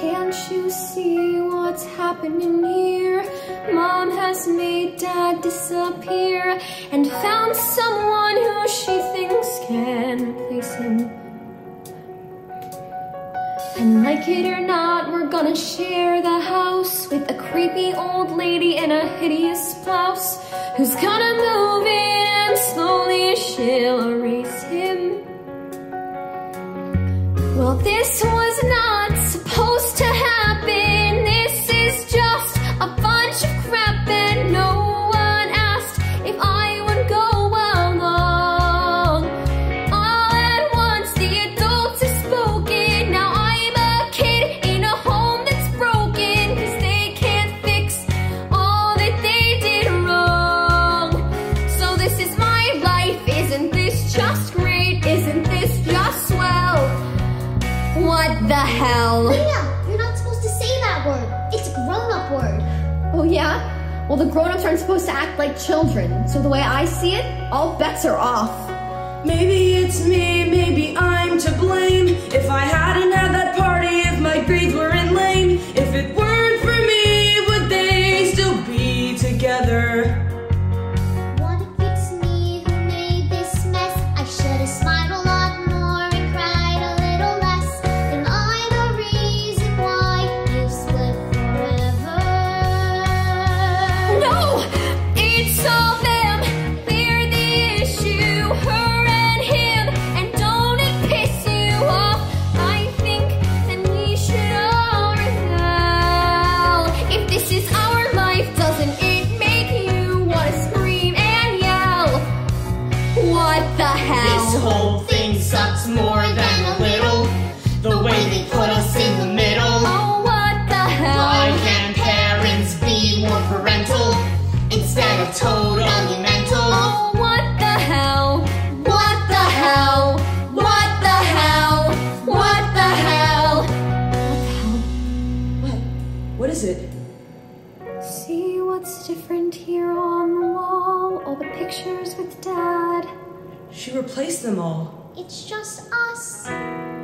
Can't you see what's happening here? Mom has made Dad disappear and found someone who she thinks can replace him. And like it or not, we're gonna share the house with a creepy old lady in a hideous blouse who's gonna move in and slowly she'll erase him. Well, this was not supposed to happen. This is just a bunch of crap and no one asked if I would go along. All at once the adults have spoken. Now I'm a kid in a home that's broken, 'cause they can't fix all that they did wrong. So this is my life. Isn't this just great? Isn't this just swell? What the hell? Lena, you're not supposed to say that word. It's a grown-up word. Oh yeah? Well, the grown-ups aren't supposed to act like children. So the way I see it, all bets are off. Maybe it's me, maybe I'm to blame. If I hadn't had that party, if my grades weren't lame, if it weren't for me, would they still be together? What if it's me who made this mess? I should have smiled a lot more and cried a little less. Am I the reason why you split forever? No! It's all them! They're the issue, her and him. And don't it piss you off? I think that we should all rebel. If this is our life, doesn't it make you want to scream and yell? What the hell? This whole thing sucks more than a little. The way they put us in the middle. Oh, what the hell? Why can't parents be more parental instead of totally mental? Oh, what the hell? What the hell? What the hell? What the hell? What is it? See what's different here on the wall? All the pictures with Dad. She replaced them all. It's just us.